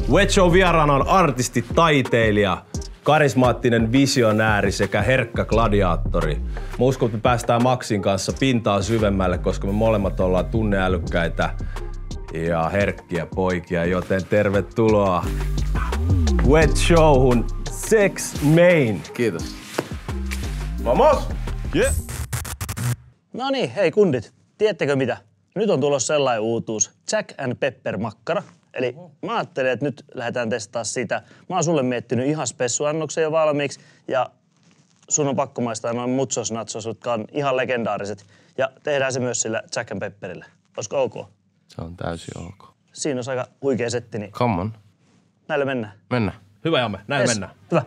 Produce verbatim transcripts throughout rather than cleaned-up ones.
Wet Show vieraana on artisti, taiteilija, karismaattinen visionääri sekä herkkä gladiaattori. Mä uskon, että me päästään Maxin kanssa pintaa syvemmälle, koska me molemmat ollaan tunneälykkäitä ja herkkiä poikia, joten tervetuloa Wet Showhun Sex Main. Kiitos. Vamos! Yeah. No niin, hei kundit, tiedättekö mitä? Nyt on tulossa sellainen uutuus, Jack and Pepper makkara. Eli mä ajattelin, että nyt lähdetään testaa sitä. Mä oon sulle miettinyt ihan spessuannoksen jo valmiiksi ja sun on pakko maistaa noin muchos nachos, jotka on ihan legendaariset. Ja tehdään se myös sillä Jack and Pepperillä. Olisiko ok? Se on täysin ok. Siinä on aika huikea setti, niin Come on. näillä mennään. Mennään. Hyvä Jamme, näin Yes. mennään. Hyvä.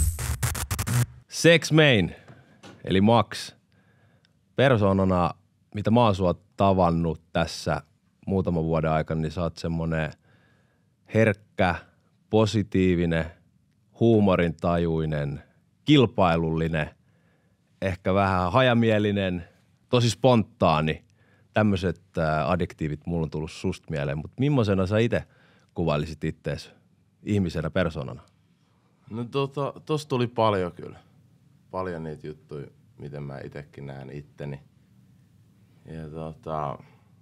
Sex Main, eli Max. Persoonana, mitä mä oon sua tavannut tässä muutaman vuoden aikana, niin sä oot semmonen herkkä, positiivinen, huumorintajuinen, kilpailullinen, ehkä vähän hajamielinen, tosi spontaani. Tämmöiset äh, adjektiivit mulla on tullut susta mieleen, mutta millaisena sä itse kuvailisit ittees ihmisenä, persoonana? No tota, tossa tuli paljon kyllä. Paljon niitä juttuja, miten mä itekin näen itteni. Ja tota,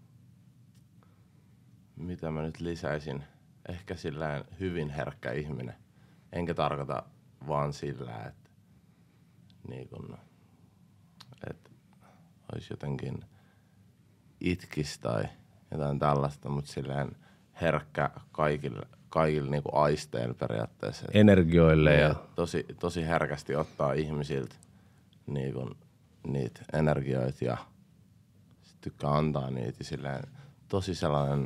mitä mä nyt lisäisin? Ehkä sillään hyvin herkkä ihminen. Enkä tarkoita vaan sillä, että niin kun, et olisi jotenkin itkis tai jotain tällaista, mutta silleen herkkä kaikille, kaikille niinku aisteille periaatteessa. Energioille ja... Tosi, tosi herkästi ottaa ihmisiltä niinku niitä energioita ja sit tykkää antaa niitä ja silleen tosi sellainen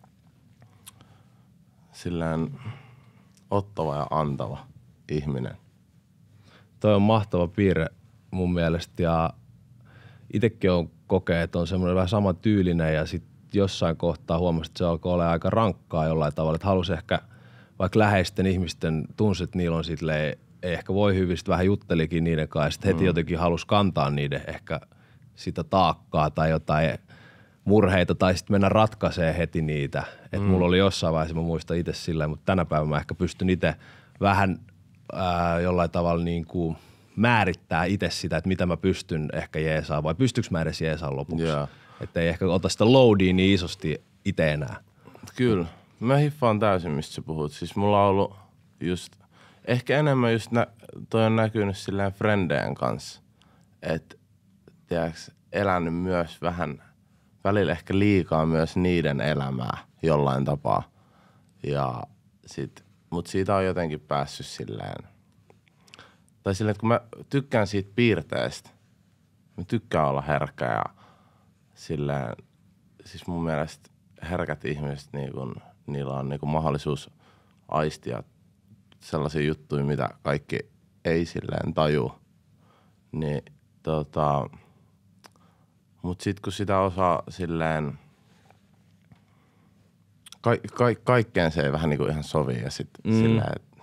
silleen ottava ja antava ihminen. Toi on mahtava piirre mun mielestä ja itekin on kokee, että on semmoinen vähän sama tyylinen ja sit jossain kohtaa huomasi, että se alkoi olla aika rankkaa jollain tavalla, että halusi ehkä vaikka läheisten ihmisten tunsi, että niillä on silleen, ei ehkä voi hyvin, sit vähän juttelikin niiden kanssa ja sit heti mm. jotenkin halusi kantaa niiden ehkä sitä taakkaa tai jotain murheita tai sitten mennä ratkaisee heti niitä. Että mm. mulla oli jossain vaiheessa, mä muistan itse sillä, mutta tänä päivänä mä ehkä pystyn itse vähän ää, jollain tavalla niin kuin määrittää itse sitä, että mitä mä pystyn ehkä jeesaan vai pystyykö mä edes jeesaan lopuksi. Yeah. Että ei ehkä ota sitä loadia niin isosti itse enää. Kyllä. Mä hiffaan täysin, mistä sä puhut. Siis mulla on ollut just, ehkä enemmän just nä, toi on näkynyt silleen frendeen kanssa. Että tiedäks, elänyt myös vähän välillä ehkä liikaa myös niiden elämää jollain tapaa. Ja sit, mut siitä on jotenkin päässyt silleen, tai silleen, että kun mä tykkään siitä piirteestä, mä tykkään olla herkkä ja silleen, siis mun mielestä herkät ihmiset, niin kun, niillä on niin kun mahdollisuus aistia sellaisia juttuja, mitä kaikki ei silleen tajuu. Niin tota... Mut sit kun sitä osaa silleen, ka- ka- kaikkeen se ei vähän niinku ihan sovi ja sit mm. silleen, että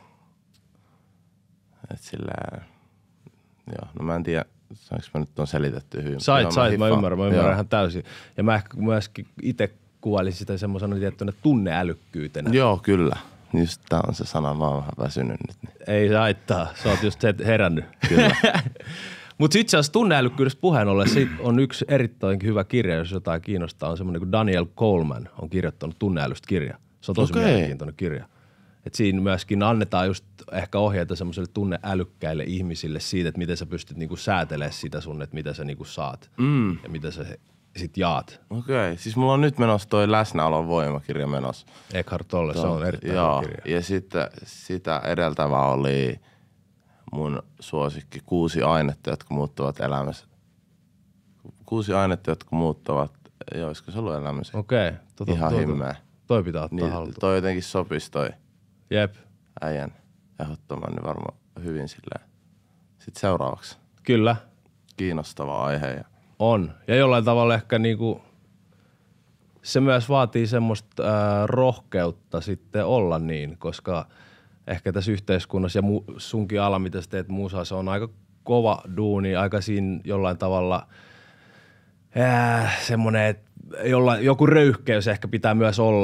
et silleen, joo, no mä en tiedä, saanko mä nyt on selitetty hyvin. Sait, joo, sait, mä, mä ymmärrän, mä ymmärrän joo. ihan täysin. Ja mä ehkä myöskin itse kuvailin sitä semmoisena tiettynä tunneälykkyytenä. Joo, kyllä. Just tää on se sana, mä oon vähän väsynyt nyt. Niin. Ei se haittaa, sä oot just herännyt. Kyllä. Mutta itse asiassa tunneälykkyydestä puheen ollen siitä on yksi erittäin hyvä kirja, jos jotain kiinnostaa, on semmoinen kuin Daniel Coleman on kirjoittanut tunneälystä kirja. Se on tosi okay. mielenkiintoinen kirja. Et siinä myöskin annetaan just ehkä ohjeita semmoiselle tunneälykkäille ihmisille siitä, että miten sä pystyt niinku säätelemään sitä sun, että mitä sä niinku saat mm. ja mitä sä sit jaat. Okei, okay. Siis mulla on nyt menossa toi läsnäolon voimakirja menossa. Eckhart Tolle, se on erittäin joo. hyvä kirja. Ja sitten sitä edeltävä oli mun suosikki kuusi ainetta, jotka muuttuvat elämässä. Kuusi ainetta, jotka muuttavat, joo, olisiko se ollut elämässä? Okei. Okay. Tota, ihan tota, himmeä. Toi pitää ottaa niin, haltuun. Toi jotenkin sopisi toi Jep. äijän ehdottoman, niin varmaan hyvin silleen. Sitten seuraavaksi. Kyllä. Kiinnostava aihe. Ja on. Ja jollain tavalla ehkä niinku, se myös vaatii semmoista äh, rohkeutta sitten olla niin, koska ehkä tässä yhteiskunnassa ja mu, sunkin ala, mitä sä teet musaa, se on aika kova duuni, aika siinä jollain tavalla äh, semmoinen, että joku röyhkeys ehkä pitää myös olla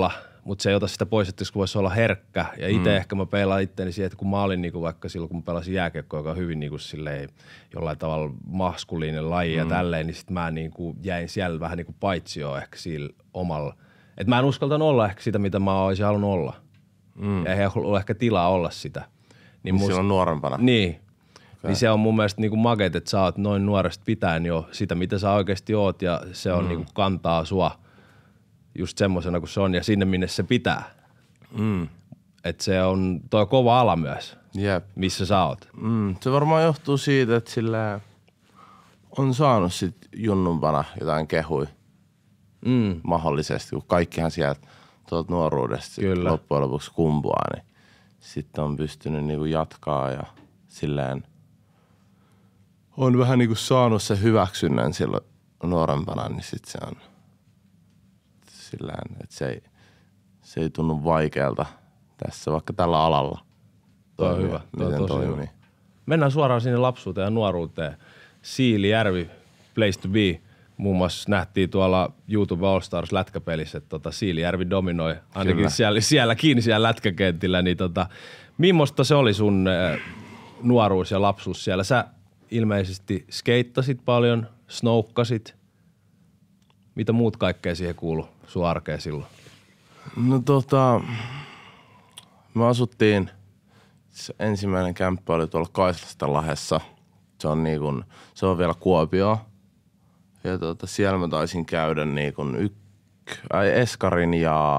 mutta se ei ota sitä pois, että voisi olla herkkä. Ja itse Mm. ehkä mä peilaan itteeni siihen, että kun mä olin niinku vaikka silloin, kun mä pelasin jääkiekkoa, joka on hyvin niinku silleen jollain tavalla maskuliinen laji ja Mm. tälleen, niin sit mä niinku jäin siellä vähän niinku paitsioon ehkä sillä omalla. Että mä en uskaltanut olla ehkä sitä, mitä mä olisin halunnut olla. Mm. Ja ei ollut ehkä tilaa olla sitä. Niin must... silloin nuorempana. Niin. Okay. Niin se on mun mielestä niinku makeet, että sä oot noin nuoresta pitäen jo sitä, mitä sä oikeasti oot ja se on mm. niinku kantaa sua just semmosena kuin se on ja sinne, minne se pitää. Mm. Että se on toi kova ala myös, Jep. missä sä oot. Mm. Se varmaan johtuu siitä, että sillä on saanut sit junnumpana jotain kehui Mm. mahdollisesti, kun kaikkihan sieltä tuolta nuoruudesta Kyllä. loppujen lopuksi kumpuaa, niin sitten on pystynyt niinku jatkaa ja silleen on vähän niinku saanut se hyväksynnän silloin nuorempana, niin sit se on silleen, että se ei, se ei tunnu vaikealta tässä vaikka tällä alalla. Toi on toimia, hyvä, toi on miten tosi toimii. hyvä. Mennään suoraan sinne lapsuuteen ja nuoruuteen. Siilijärvi, place to be. Muun muassa nähtiin tuolla YouTube All Stars lätkäpelissä, että tota Siilijärvi dominoi ainakin Kyllä. siellä, sielläkin siellä lätkäkentillä. Niin tota, millaista se oli sun äh, nuoruus ja lapsuus siellä? Sä ilmeisesti skeittasit paljon, snoukkasit. Mitä muut kaikkea siihen kuului sun arkeen silloin? No tota, me asuttiin, se ensimmäinen kämppä oli tuolla Kaislasten Lahdessa. Se on niin kuin, se on vielä Kuopio. Ja tota, siellä mä taisin käydä niin kuin yk, ai, eskarin ja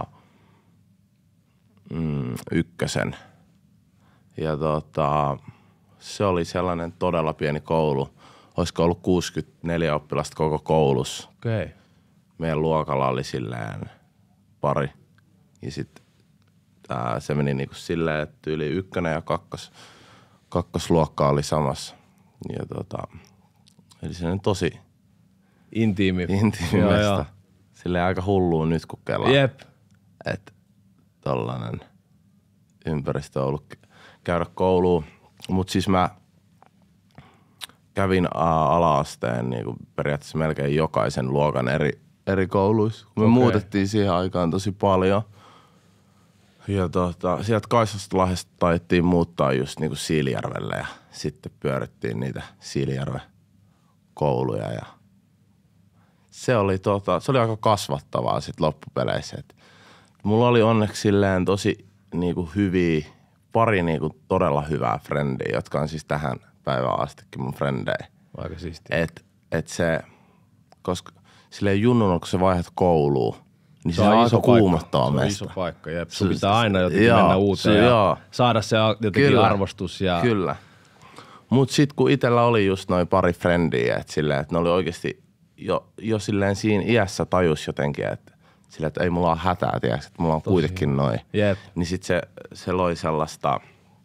mm, ykkösen. Ja tota, se oli sellainen todella pieni koulu. Olisiko ollut kuusikymmentäneljä oppilasta koko koulussa. Okei. Okay. Meidän luokalla oli silleen pari. Ja sitten se meni niinku silleen, että yli ykkönen ja kakkos, kakkosluokka oli samassa. Ja tota, eli sellainen tosi Intiimi. intiimi Joo, mesta. joo. Silleen aika hullua nyt kun kelaa. Jep. Että tollanen ympäristö on ollut käydä kouluun. Mut siis mä kävin aa, ala-asteen niin kuin periaatteessa melkein jokaisen luokan eri, eri kouluissa. Me Okei. muutettiin siihen aikaan tosi paljon. Ja tota, sieltä Kaisastalahdesta taittiin muuttaa just niinku Siilijärvelle ja sitten pyörittiin niitä Siilijärven kouluja. Ja se, oli tota, se oli aika kasvattavaa sit loppupeleissä. Et mulla oli onneksi silleen tosi niinku hyviä, pari niinku todella hyvää frendiä, jotka on siis tähän päivään astikin mun frendejä. Aika siistiä. Et, et se, koska silleen junnuna, kun sä vaihdat kouluun, niin se, Se on, on aika iso paikka. kuumottava Se on mesta. iso paikka, jep. Sun Se- pitää aina jotenkin joo, mennä uuteen se- ja joo. saada se jotenkin Kyllä. arvostus. Ja Kyllä. Mut sit kun itellä oli just noin pari frendiä, että silleen, että ne oli oikeesti jo, jo silleen siinä iässä tajus jotenkin, että silleen, että ei mulla ole hätää, tiiäks, että mulla on kuitenkin noin. Jep. Niin sit se, se loi sellaista,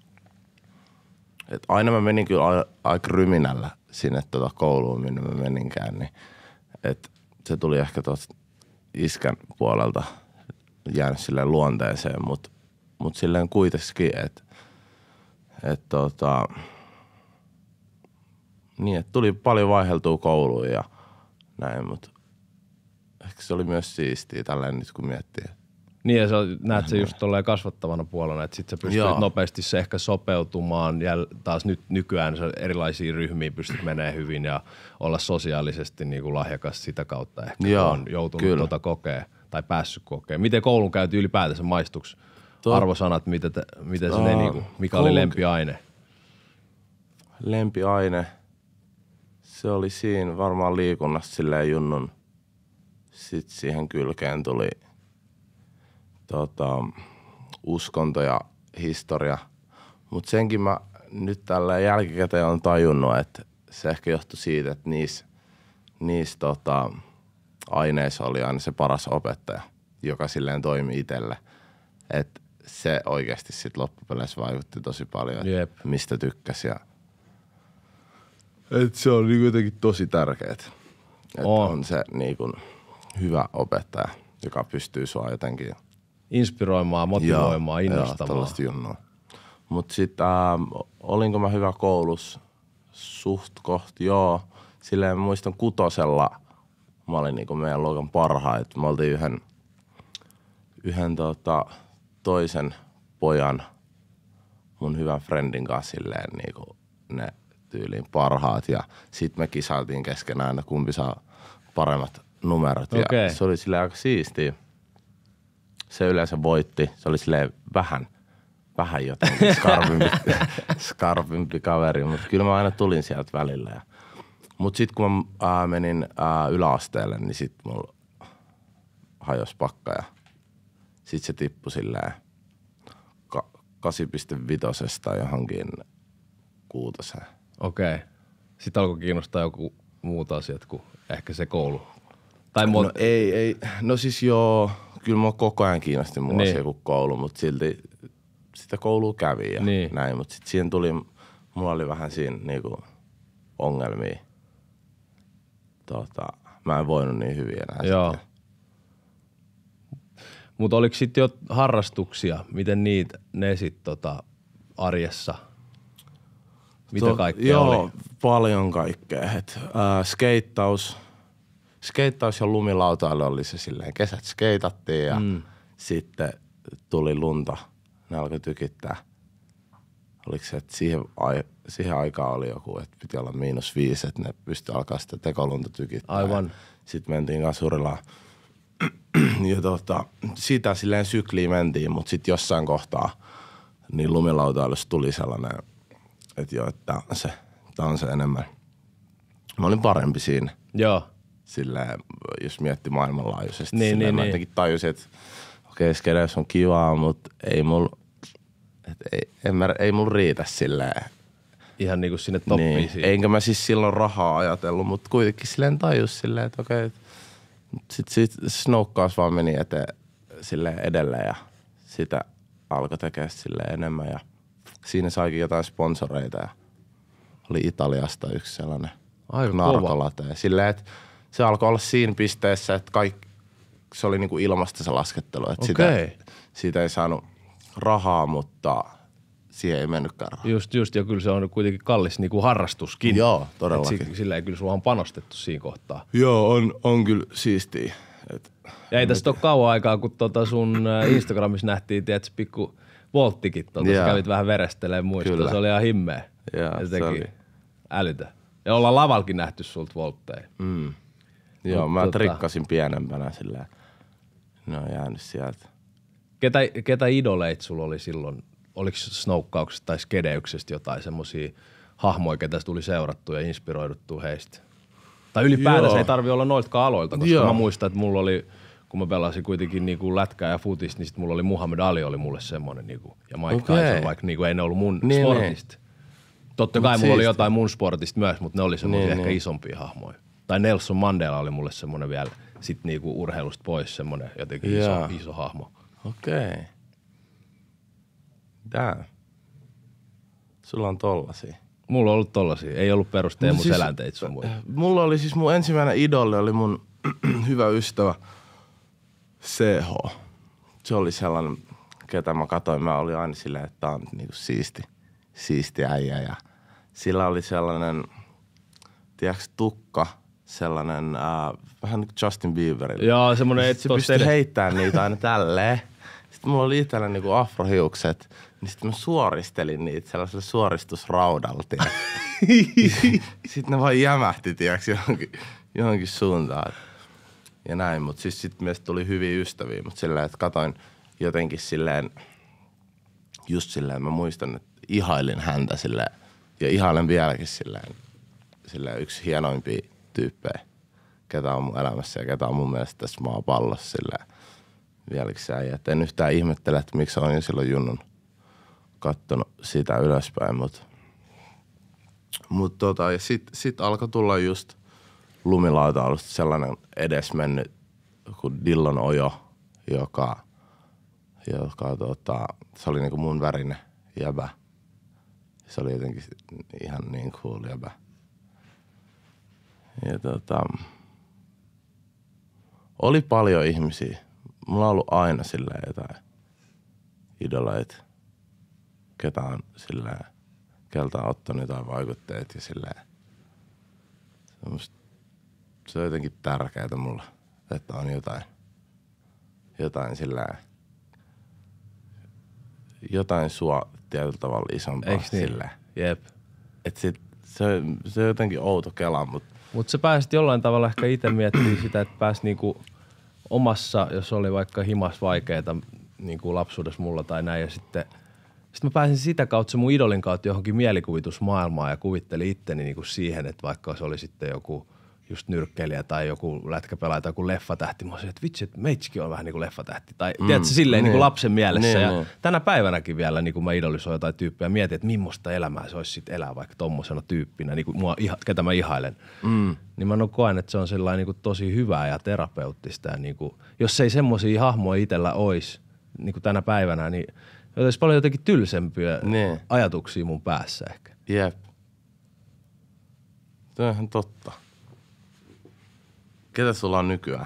että aina mä menin kyllä a- aika ryminällä sinne tuota kouluun, minne mä meninkään, niin että se tuli ehkä tuosta iskän puolelta jäänyt silleen luonteeseen, mut, mut silleen kuitenkin, että et tota, niin, että tuli paljon vaihdeltua kouluun ja näin, mutta ehkä se oli myös siistiä tälleen nyt kun miettii. Niin ja sä näet se just tolleen kasvattavana puolena, että sit sä pystyt Joo. nopeasti se ehkä sopeutumaan ja taas nyt nykyään se erilaisiin ryhmiin pystyt menee hyvin ja olla sosiaalisesti niin kuin lahjakas sitä kautta ehkä, Joo, kun on joutunut kyllä. tuota kokea tai päässyt kokea. Miten koulun käyty ylipäätänsä maistuksi? Tuo- Arvosanat, miten, te, miten se Aa, ne, niinku, mikä oli koulun- lempiaine? Lempiaine, se oli siinä varmaan liikunnassa silleen junnun. Sitten siihen kylkeen tuli tota, uskonto ja historia. Mutta senkin mä nyt tällä jälkikäteen on tajunnut, että se ehkä johtui siitä, että niissä niis, tota, aineissa oli aina se paras opettaja, joka silleen toimi itselle. Että se oikeasti sitten loppupeleissä vaikutti tosi paljon, että Jep. mistä tykkäsi. Ja et se on niinku jotenkin tosi tärkeää, että On. on se niinku hyvä opettaja, joka pystyy sua jotenkin Inspiroimaan, motivoimaan, Joo, innostamaan. Joo, tällaista junnua. Mutta sitten ähm, olinko mä hyvä koulussa? Suht kohti, joo. Silleen mä muistan kutosella, mä olin niinku meidän luokan parhaita. Me oltiin yhden, yhden tota, toisen pojan mun hyvän friendin kanssa silleen niinku ne tyyliin parhaat. Ja sit me kisailtiin keskenään, että kumpi saa paremmat numerot. Okay. Ja se oli silleen aika siistiä. Se yleensä voitti. Se oli silleen vähän, vähän jotenkin skarpimpi, skarpimpi kaveri. Mutta kyllä mä aina tulin sieltä välillä. Ja mut sit kun mä ää, menin ää, yläasteelle, niin sit mulla hajosi pakka ja sit se tippui silleen ka- kahdeksan pilkku viisi johonkin kuutoseen. Okei. Okay. Sitten alkoi kiinnostaa joku muut asiat kuin ehkä se koulu. Tai No mo- ei, ei. No siis joo, kyllä mua koko ajan kiinnosti mun Niin. asia kuin koulu, mutta silti sitä koulua kävi ja Niin. näin. Mutta sitten siihen tuli, mulla oli vähän siinä niinku ongelmia. Tota, mä en voinut niin hyvin enää. Joo. Sitten. Mutta oliko sitten jo harrastuksia? Miten niitä, ne sitten tota arjessa? Mitä To- kaikkea joo, oli? paljon kaikkea. Et, äh, skeittaus, skeittaus ja lumilautailu oli se silleen. Kesät skeitattiin ja mm. sitten tuli lunta. Ne alkoi tykittää. Oliko se, että siihen, ai- siihen aikaan oli joku, että piti olla miinus viisi, että ne pystyi alkaa sitä tekolunta tykittää. Aivan. Sitten mentiin kasurilaan. Ja tota, sitä silleen sykliin mentiin, mutta sitten jossain kohtaa niin lumilautailussa tuli sellainen, että joo, että tää on se, tää on se enemmän. Mä olin parempi siinä. Joo. Silleen, jos mietti maailmanlaajuisesti. Niin, silleen, niin, mä niin. jotenkin tajusin, että okei, okay, skedeys on kivaa, mutta ei mul, et ei, en mä, ei mul riitä silleen. Ihan niinku sinne toppiin Niin. siinä. Enkä mä siis silloin rahaa ajatellut, mutta kuitenkin silleen tajus silleen, että okei. Okay, sitten sit snoukkaus vaan meni eteen silleen edelleen ja sitä alkoi tekemään silleen enemmän. Ja siinä saikin jotain sponsoreita ja oli Italiasta yksi sellainen Aika narkolate. Silleen, että se alkoi olla siinä pisteessä, että kaikki, se oli niinku ilmasta se laskettelu. Että Okei. sitä, siitä ei saanut rahaa, mutta siihen ei mennytkään rahaa. Just, just, ja kyllä se on kuitenkin kallis niinku harrastuskin. Joo, todellakin. Et si- sillä ei kyllä sulla on panostettu siinä kohtaa. Joo, on, on kyllä siistiä. Et, Ja ei tästä ole kauan aikaa, kun tota sun äh, Instagramissa nähtiin, tiedätkö, pikku volttikin. Tota, sä Joo. kävit vähän verestelemään muista. Kyllä. Se oli ihan himmeä. Joo, ja se se teki oli. älytä. Ja ollaan lavalkin nähty sulta voltteja. mm. Joo, Mut mä tota- trikkasin pienempänä sillä. Ne on jäänyt sieltä. Ketä, ketä idoleit sulla oli silloin? Oliko snoukkauksesta tai skedeyksestä jotain semmosia hahmoja, ketä tuli seurattua ja inspiroiduttua heistä? Tai ylipäätänsä Joo. ei tarvi olla noiltakaan aloilta, koska Joo. mä muistan, että mulla oli, kun mä pelasin kuitenkin niinku lätkää ja futista, niin sit mulla oli Muhammad Ali oli mulle semmonen niinku, ja Mike Okei. Tyson, vaikka niinku ei ne ollut mun Niin, sportista. Totta kai Mut mulla oli siisti. jotain mun sportista myös, mutta ne oli semmosia Niin, ehkä niin. isompia hahmoja. Tai Nelson Mandela oli mulle semmonen vielä sit niinku urheilusta pois semmonen jotenkin iso, Joo. iso hahmo. Okei. Okay. Tää. Sulla on tollasia. Mulla on ollut tollasia. Ei ollut perusteemu No siis- selänteitä sun muita. Mulla oli siis mun ensimmäinen idoli oli mun hyvä ystävä C H. Se oli sellainen, ketä mä katsoin. Mä olin aina silleen, että tää on niinku siisti, siisti äijä. Ja sillä oli sellainen, tiedätkö, tukka, sellainen äh, vähän niin kuin Justin Bieberillä. Joo, semmonen, et Se tos pystyi teille- heittämään niitä aina tälleen. Sitten mulla oli itsellä niinku afrohiukset, niin sitten mä suoristelin niitä sellaisella suoristusraudalla. Sitten ne vaan jämähti, tiiäks, johonkin, johonkin suuntaan. Ja näin, mutta siis sitten meistä tuli hyviä ystäviä, mutta silleen, että katoin jotenkin silleen, just silleen, mä muistan, että ihailin häntä silleen, ja ihailen vieläkin silleen, silleen yksi hienoimpia tyyppejä, ketä on mun elämässä ja ketä on mun mielestä tässä maapallossa silleen. Vieläkin se äijä. En yhtään ihmettele, että miksi olen jo silloin junnun kattonut sitä ylöspäin, mutta mut tota, ja sit, sit alkoi tulla just lumilautailusta sellainen edesmennyt kuin Dillon Ojo, joka, joka tota, se oli niinku mun värinen jäbä. Se oli jotenkin ihan niin cool jäbä. Ja tota, oli paljon ihmisiä. Mulla on ollut aina silleen jotain idoleita, ketä on silleen, keltä on ottanut jotain vaikutteet ja silleen. Se on, musta, se on jotenkin tärkeää mulle, että on jotain, jotain silleen jotain sua tietyllä tavalla isompaa. Eiks niin? Silleen. Jep. Et sit, se, se on jotenkin outo kela, mutta... Mutta sä pääsit jollain tavalla ehkä itse miettimään sitä, että pääs niinku omassa, jos oli vaikka himas vaikeita niinku lapsuudessa mulla tai näin, ja sitten sit mä pääsin sitä kautta, se mun idolin kautta johonkin mielikuvitusmaailmaan ja kuvittelin itteni niinku siihen, että vaikka se oli sitten joku just nyrkkeilijä tai joku lätkäpelaaja tai joku leffatähti, mä olisin, että vitsi, että meitsikin on vähän niin kuin leffatähti. Tai mm, tiedätkö, silleen niin. Niin kuin lapsen mielessä. Niin, ja niin. Tänä päivänäkin vielä niin kuin mä idolisoin jotain tyyppiä ja mietin, että millaista elämää se olisi sitten elää vaikka tommosena tyyppinä, niin kuin mua, ketä mä ihailen. Mm. Niin mä koen, että se on sellainen niin kuin tosi hyvää ja terapeuttista. Ja niin kuin, jos ei semmoisia hahmoja itsellä olisi niin kuin tänä päivänä, niin olisi paljon jotenkin tylsempiä niin. ajatuksia mun päässä ehkä. Jep. Tämä on ihan totta. Ketä sulla on nykyään?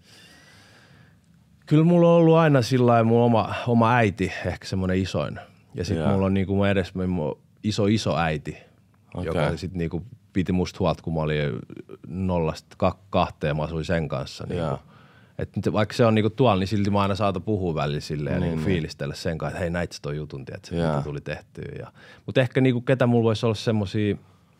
Kyllä mulla on ollut aina sillä mun oma, oma äiti, ehkä semmoinen isoin. Ja sitten mulla on niinku mun edes mun iso iso äiti, okay. joka sitten niinku piti musta huolta, kun mä olin nollasta kahteen, mä asuin sen kanssa. Niinku. Et vaikka se on niinku tuolla, niin silti mä aina saatan puhua välillä silleen niin, ja niinku fiilistellä sen kanssa, että hei näit sä toi jutun, tiedät sä, mitä tuli tehtyä. Mutta ehkä niinku ketä mulla voisi olla semmosia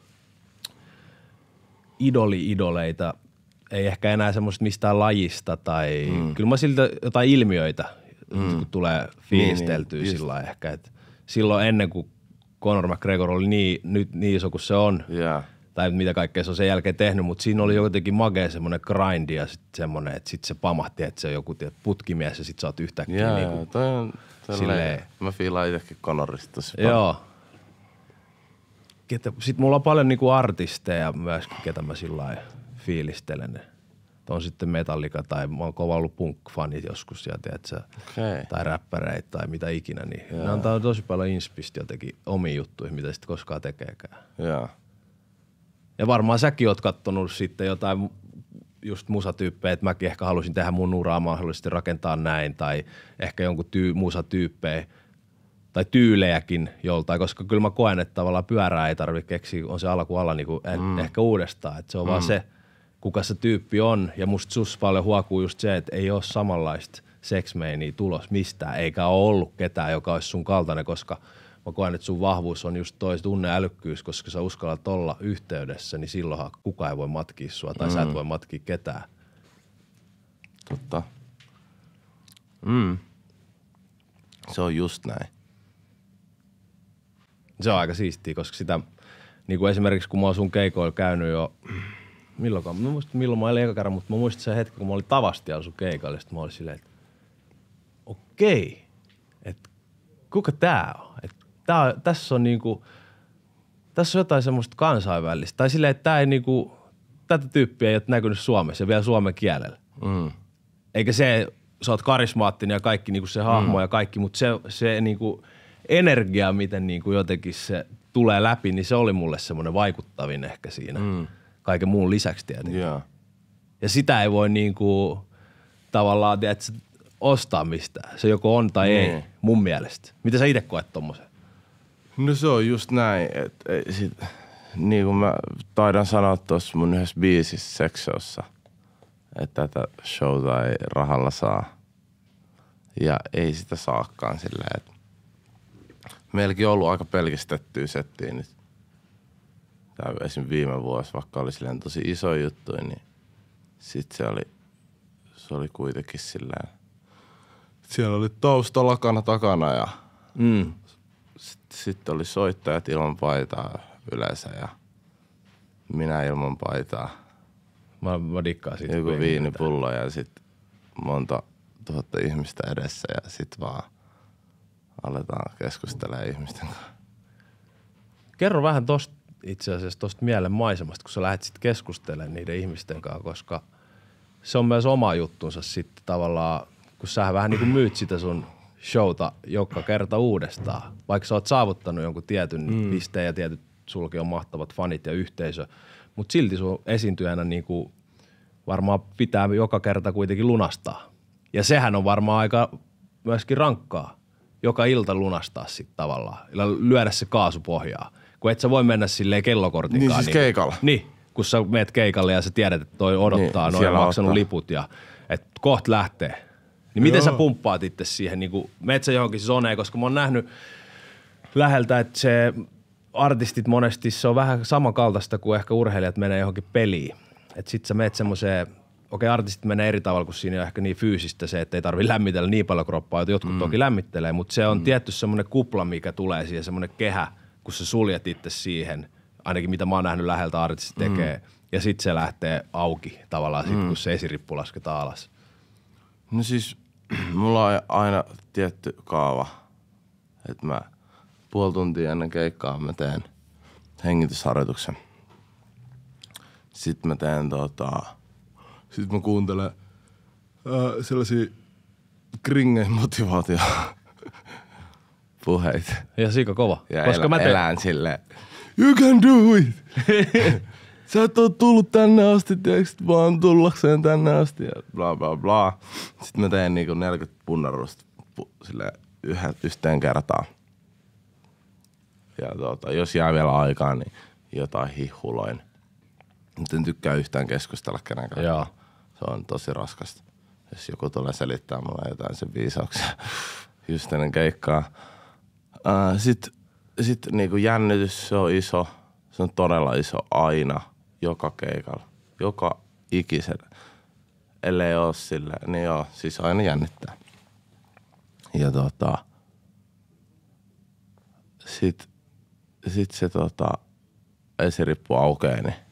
idoli-idoleita, ei ehkä enää semmoista mistään lajista tai mm. kyllä mä siltä jotain ilmiöitä, mm. kun tulee fiilisteltyä niin, niin, sillä lailla ehkä. Et silloin ennen kuin Conor McGregor oli niin, nyt niin iso kuin se on, yeah. tai mitä kaikkea se on sen jälkeen tehnyt, mutta siinä oli jotenkin magea semmoinen grindi ja sitten semmoinen, että sitten se pamahti, että se on joku tiedät, putkimies ja sitten sä oot yhtäkkiä yeah, niinku toi on, silleen. Mä fiilaan itsekin Conorista tosi paljon. Joo. Sitten mulla on paljon niinku artisteja myöskin, ketä mä sillä lailla fiilistelen. On sitten Metallica tai mä oon kova ollut punk-fanit joskus ja tiedätkö, okay. tai räppäreitä tai mitä ikinä. Niin ne antaa tosi paljon inspistä jotenkin omiin juttuihin, mitä sitten koskaan tekeekään. Ja, ja varmaan säkin oot kattonut sitten jotain just musatyyppejä, että mäkin ehkä halusin tehdä mun uraa mahdollisesti rakentaa näin tai ehkä jonkun tyy- musatyyppejä tai tyylejäkin joltain, koska kyllä mä koen, että tavallaan pyörää ei tarvitse keksiä, on se alku alla niin kuin mm. ehkä uudestaan, että se on mm. vaan se, kuka se tyyppi on. Ja musta sus paljon huokuu just se, että ei ole samanlaista seksmeiniä tulos mistään, eikä ole ollut ketään, joka olisi sun kaltainen, koska mä koen, että sun vahvuus on just toi tunneälykkyys, koska sä uskallat olla yhteydessä, niin silloinhan kukaan ei voi matkia sua tai mm. sä et voi matkia ketään. Totta. Mm. Se on just näin. Se on aika siistiä, koska sitä, niin kuin esimerkiksi kun mä oon sun keikoilla käynyt jo, milloinkaan, mä muistan milloin mä olin eka kerran, mutta mä muistan sen hetken, kun mä olin Tavastialla sun keikailla, sitten mä olin silleen, että okei, että kuka tää on? Että tää, tässä on niinku, tässä on jotain semmoista kansainvälistä, tai silleen, että tää ei niinku, tätä tyyppiä ei ole näkynyt Suomessa ja vielä suomen kielellä. Mm. Eikä se, sä oot karismaattinen ja kaikki niinku se hahmo mm. ja kaikki, mutta se, se niinku energia, miten niinku jotenkin se tulee läpi, niin se oli mulle semmoinen vaikuttavin ehkä siinä. Mm. Kaiken muun lisäksi tietenkin. Yeah. Ja sitä ei voi niinku tavallaan, tiedätkö, ostaa mistään. Se joko on tai niin. ei, mun mielestä. Mitä sä itse koet tommosen? No se on just näin, että sit, niin kuin mä taidan sanoa tuossa mun yhdessä biisissä Sex Showssa, että tätä showta ei rahalla saa. Ja ei sitä saakaan silleen, että meilläkin on ollut aika pelkistettyä settiä nyt. Tää esim. Viime vuosi, vaikka oli silleen tosi iso juttu, niin sit se oli, se oli kuitenkin silleen, siellä oli taustalakana takana ja mm. sitten sit oli soittajat ilman paitaa yleensä ja minä ilman paitaa. Mä, mä dikkaan siitä. Joku viinipullo ja sit monta tuhatta ihmistä edessä ja sit vaan aletaan keskustelemaan ihmisten kanssa. Kerro vähän tosta itse asiassa tosta mielen maisemasta, kun sä lähdet sit keskustelemaan niiden ihmisten kanssa, koska se on myös oma juttunsa sitten tavallaan, kun sä vähän niin kuin myyt sitä sun showta joka kerta uudestaan. Vaikka sä oot saavuttanut jonkun tietyn mm. pisteen ja tietyt sulki on mahtavat fanit ja yhteisö, mutta silti sun esiintyjänä niin kuin varmaan pitää joka kerta kuitenkin lunastaa. Ja sehän on varmaan aika myöskin rankkaa joka ilta lunastaa sitten tavallaan, lyödä se kaasupohjaa. Kun et sä voi mennä silleen kellokortinkaan. Niin siis niin, keikalla. Niin, kun sä meet keikalle ja sä tiedät, että toi odottaa, niin, noin on maksanut ottaa. Liput ja että koht lähtee. Niin miten Joo. sä pumppaat itse siihen, niin kuin meet sä johonkin zoneen, koska mä oon nähnyt läheltä, että se artistit monesti, se on vähän samankaltaista kuin ehkä urheilijat menee johonkin peliin. Että sit sä meet semmoiseen, okei artistit menee eri tavalla, kun siinä on ehkä niin fyysistä se, että ei tarvi lämmitellä niin paljon kroppaa, että jotkut mm. toki lämmittelee, mutta se on mm. tietty semmoinen kupla, mikä tulee siihen, semmoinen kehä, kun sä suljet itse siihen, ainakin mitä mä oon nähnyt läheltä artistit tekee, mm. ja sit se lähtee auki tavallaan sit, mm. kun se esirippu lasketaan alas. No siis mulla on aina tietty kaava, että mä puoli tuntia ennen keikkaa mä teen hengitysharjoituksen. Sitten mä teen tota, sit mä kuuntelen ää, sellaisia kringeen motivaatio puheita. Ja siika kova. Ja koska elä, mä teen... elän silleen, you can do it! Sä et oo tullut tänne asti, tiedätkö, vaan tullakseen tänne asti ja bla bla bla. Sitten mä teen niinku neljäkymmentä punnarusta silleen yhteen kertaan. Ja tota, jos jää vielä aikaa, niin jotain hihuloin. Mutta en tykkää yhtään keskustella kenenkään. Joo. Se on tosi raskasta. Jos joku tulee selittää mulle jotain sen viisauksia just ennen keikkaa. Ää, Sitten sit niinku jännitys, se on iso. Se on todella iso aina, joka keikalla. Joka ikisen. Ellei oo silleen, niin joo, siis aina jännittää. Ja tota... Sitten sit se tota, esirippu aukeaa, niin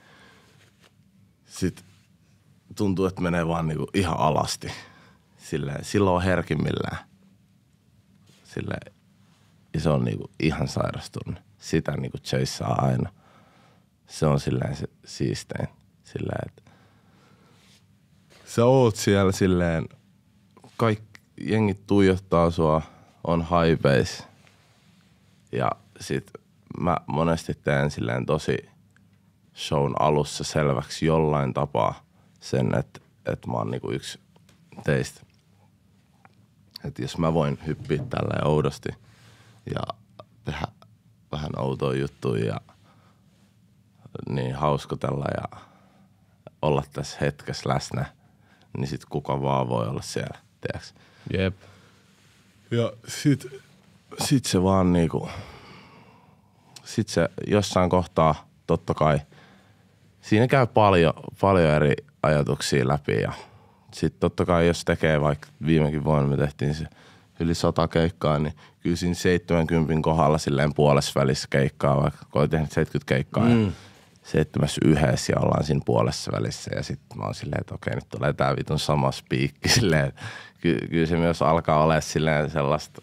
sit tuntuu, että menee vaan niinku ihan alasti. Silleen, silloin on herkimmillään. Silleen, ja se on niinku ihan sairas tunne. Sitä niinku chaseaa aina. Se on silleen se siistein. Silleen, että sä oot siellä silleen, kaikki jengit tuijottaa sua, on high base. Ja sit mä monesti teen silleen tosi shown alussa selväksi jollain tapaa sen, että, että mä oon niinku yksi teistä. Että jos mä voin hyppiä tälleen oudosti ja tehdä vähän outoa juttuja ja niin hauskotella ja olla tässä hetkessä läsnä, niin sit kuka vaan voi olla siellä, tiedäks? Jep. Ja sit, sit se vaan niinku, sit se jossain kohtaa totta kai, siinä käy paljon, paljon eri ajatuksia läpi ja sit totta kai jos tekee vaikka viimekin vuonna me tehtiin se yli sata keikkaa, niin kyllä siinä seitsemänkymmentä kohdalla silleen puolessa välissä keikkaa, vaikka kun olen tehnyt seitsemänkymmentä keikkaa mm. ja seitsemässä yhdessä ja ollaan siinä puolessa välissä ja sitten mä oon silleen, että okei, nyt tulee tää vitun sama spiikki silleen. Ky- kyllä se myös alkaa olemaan silleen sellaista,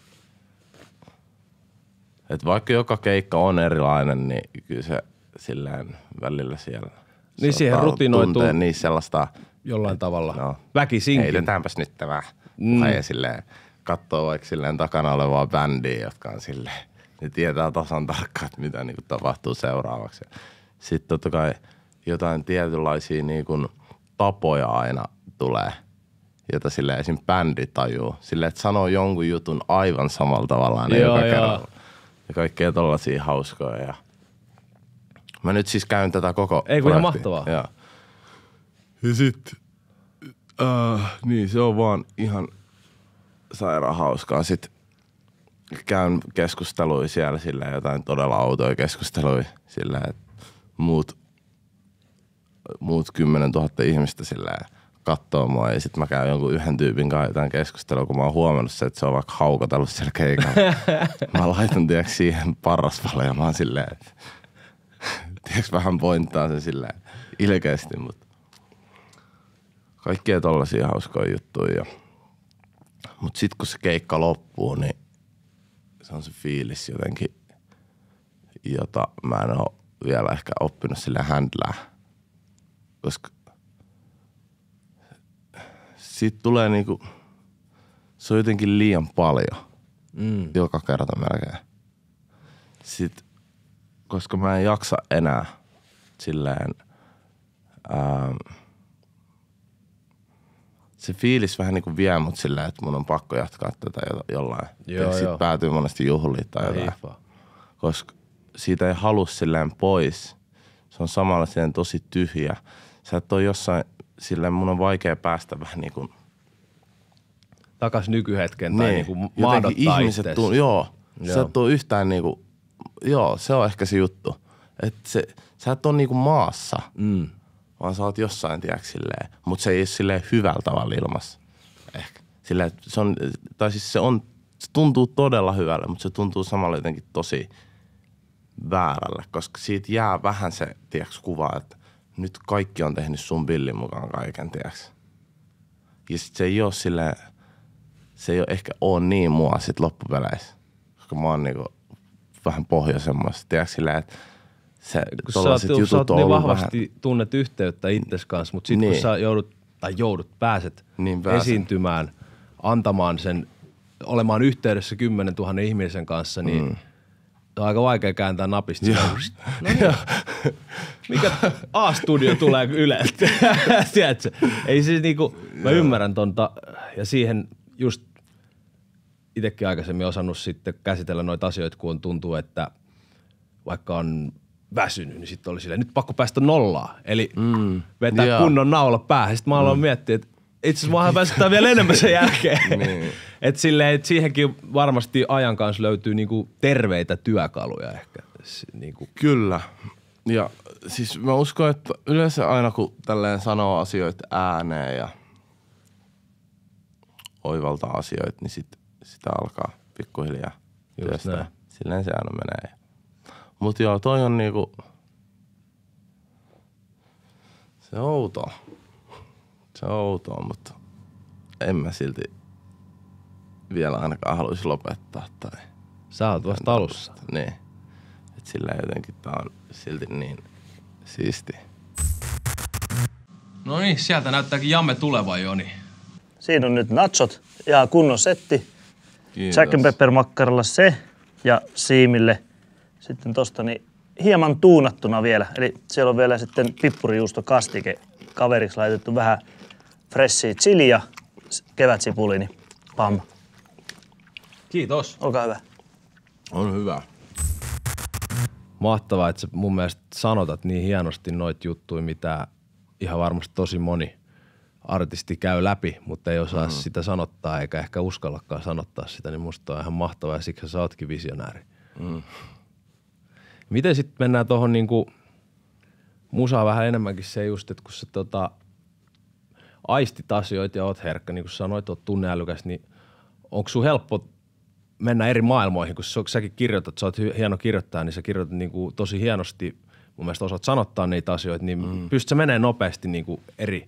että vaikka joka keikka on erilainen, niin kyllä se silleen välillä siellä niin siihen rutinoituu tuntee niin sellaista jollain tavalla. No, väkisinkin. heitetäänpäs nyt tämä mm. ja silleen katsoo vaikka silleen takana olevaa bändiä, jotka on silleen, ne tietää tasan tarkkaan, että mitä niinku tapahtuu seuraavaksi. Sitten totta kai jotain tietynlaisia niinku tapoja aina tulee, jota silleen esim. Bändi tajuu. Silleen, että sanoo jonkun jutun aivan samalla tavalla aina joo, joka joo. kerralla. Ja kaikkea tollaisia hauskoja. Ja mä nyt siis käyn tätä koko Ei kun ihan mahtavaa. Ja, ja sit, äh, niin se on vaan ihan sairaan hauskaa. Sitten käyn keskusteluja siellä silleen, jotain todella outoja keskusteluja silleen, että muut, muut kymmenen tuhatta ihmistä silleen kattoo mua ja sit mä käyn jonkun yhden tyypin kanssa jotain keskustelua, kun mä oon huomannut se, että se on vaikka haukotellut siellä keikalla. Mä laitan tiiäks siihen parrasvalle ja mä oon silleen, että tiiäks vähän pointtaa sen silleen ilkeästi, mutta kaikkia tollasia hauskoja juttuja. Mut sit kun se keikka loppuu, niin se on se fiilis jotenkin, jota mä en oo vielä ehkä oppinut silleen handlää. Koska siitä tulee niinku, se on jotenkin liian paljon. Mm. Joka kerta melkein. Sitten, koska mä en jaksa enää silleen, ää, se fiilis vähän niinku vie mut silleen, että mun on pakko jatkaa tätä jollain. Joo, ja sit päätyy monesti juhliin tai jotain. Hiifaa. Koska siitä ei halua silleen pois. Se on samalla silleen tosi tyhjä. Sä et oo jossain, silleen mun on vaikea päästä vähän niinku takas nykyhetken tai Niin. niinku maadottaa itseäsi. Tuu, joo. Joo. Sä et tuu yhtään niinku, joo, se on ehkä se juttu. Että se, sä et oo niinku maassa, Mm. vaan sä oot jossain, tiedätkö, silleen. Mut se ei ole silleen hyvällä tavalla ilmassa. Ehkä. Silleen, se on, tai siis se on, se tuntuu todella hyvälle, mutta se tuntuu samalla jotenkin tosi väärälle, koska siitä jää vähän se, tiedätkö, kuva, että nyt kaikki on tehnyt sun billin mukaan kaiken, tiedätkö. Ja sit se ei oo silleen, se ei ole ehkä oo niin mua sit loppupeleissä, koska mä oon niinku vähän pohjoisemmassa, tiedätkö, silleen, että se, Kun sä oot, tollaset jutut sä oot on niin ollut vahvasti vähän, tunnet yhteyttä itses kanssa, mutta sitten Niin. kun sä joudut, tai joudut, pääset Niin pääsen. esiintymään, antamaan sen, olemaan yhteydessä kymmenen tuhannen ihmisen kanssa, niin mm. on aika vaikea kääntää napista. No niin. Mikä A-studio tulee Yleltä? Tiedätkö? Ei siis niinku, mä ymmärrän tonta, ja siihen just itsekin aikaisemmin osannut sitten käsitellä noita asioita, kun on tuntuu, että vaikka on väsynyt, niin sitten oli silleen, nyt pakko päästä nollaan. Eli mm, vetää joo. kunnon naula päähän. Sitten mä aloin mm. miettiä, että itse asiassa maahan väsyttää vielä enemmän sen jälkeen. Niin. Että silleen, että siihenkin varmasti ajan kanssa löytyy niinku terveitä työkaluja ehkä. Niinku. Kyllä. Ja siis mä uskon, että yleensä aina kun tälleen sanoo asioita ääneen ja oivaltaa asioita, niin sit, sitä alkaa pikkuhiljaa Just työstää. näin. Silleen se aina menee. Mut joo, toi on niinku, se on outoa. Se on outoa, mutta en mä silti vielä ainakaan haluaisi lopettaa tai... Sä oot vasta alussa. Niin. Et sillä jotenkin tää on silti niin siisti. No niin, sieltä näyttääkin Jamme tulevan, Joni. Siinä on nyt natsot ja kunnon setti. Kiitos. Jack and Pepper makkaralla se ja siimille sitten tosta niin hieman tuunattuna vielä. Eli siellä on vielä sitten pippurijuustokastike kaveriksi laitettu vähän freshia chili ja kevätsipuli, niin pam. Kiitos. Olkaa hyvä. On hyvä. Mahtavaa, että sä mun mielestä sanotat niin hienosti noita juttuja, mitä ihan varmasti tosi moni artisti käy läpi, mutta ei osaa mm. sitä sanottaa eikä ehkä uskallakaan sanottaa sitä, niin musta on ihan mahtavaa ja siksi sä ootkin visionääri. Mm. Miten sitten mennään tuohon niinku musaa vähän enemmänkin se just, että kun sä tota, aistit asioita ja oot herkkä, niin kuin sanoit, oot tunneälykäs, niin onko sun helppo mennä eri maailmoihin, kun säkin kirjoitat, sä oot hieno kirjoittaja, niin sä kirjoitat niinku tosi hienosti, mun mielestä osaat sanottaa niitä asioita, niin mm. pystyt sä menee nopeasti niinku eri